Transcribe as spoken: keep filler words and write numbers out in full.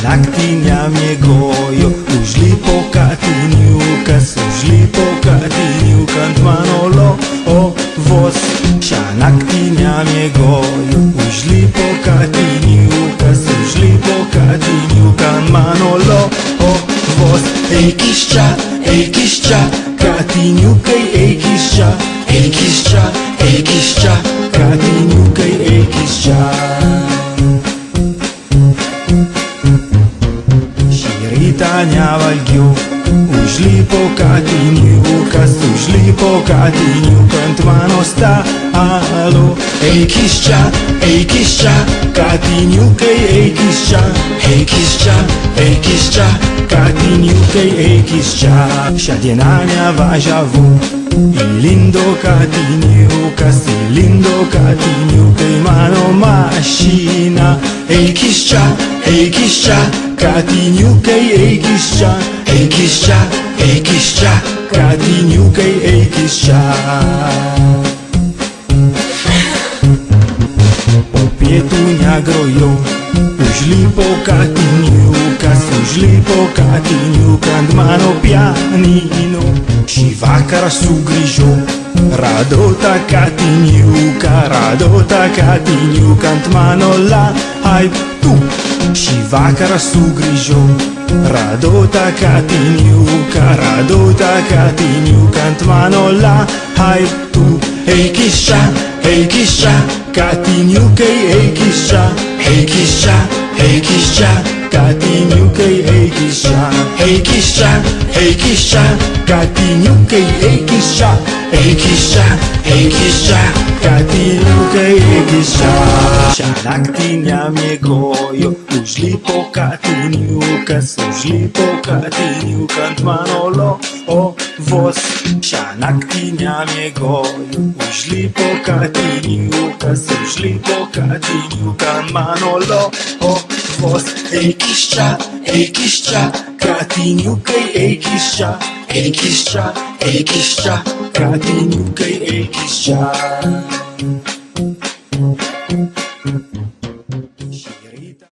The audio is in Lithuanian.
naktinja mjegojo, užli po katinju, kas užli po katinju, kant manolo o vos. Ša naktinja mjegojo, užli po katinju, kas užli po katinju, kant manolo o vos. Ej kišća, ej kišća, katinju kaj ej kišća, ej kišća, ej kišća, katinju kaj ej kišća. Tanja valgio, užli po katinju, kas užli po katinju, kant mano sta alo. Ej kišća, ej kišća, katinju kaj ej kišća, ej kišća, ej kišća, katinju kaj ej kišća. Všadje nanja važavu, i lindo katinju, kas i lindo katinju, kaj mano mašina. Ej kišća, ej kišća, katinju kaj ej kišća, ej kišća, ej kišća, katinju kaj ej kišća. Opjetunja grojo, užli po katinju, kas užli po katinju, kant mano pianino. Šivakara su grižo, radota katinju, ka radota katinju, kant mano la haj tu. Šivakara su grižo, radota katinju, ka radota katinju, kant mano la haj tu. Ej kišća, ej kišća, katinju kaj ej kišća, ej kišća, ej kišća, katinju kaj ej kišća. Ej kišća, ej kišća, katinju kaj ej kišća, ej kišća, ej kišća, katinju kaj ej kišća. Ša naktinja mjegojo, užli po katinju, kas užli po katinju, kant manolo o vos. Ša naktinja mjegojo, užli po katinju, kas užli po katinju, kant manolo o vos. Ej kišća, ej kišća, katinju kaj ej kišća, ej kišća, ej kišća, katinju kaj ej kišća.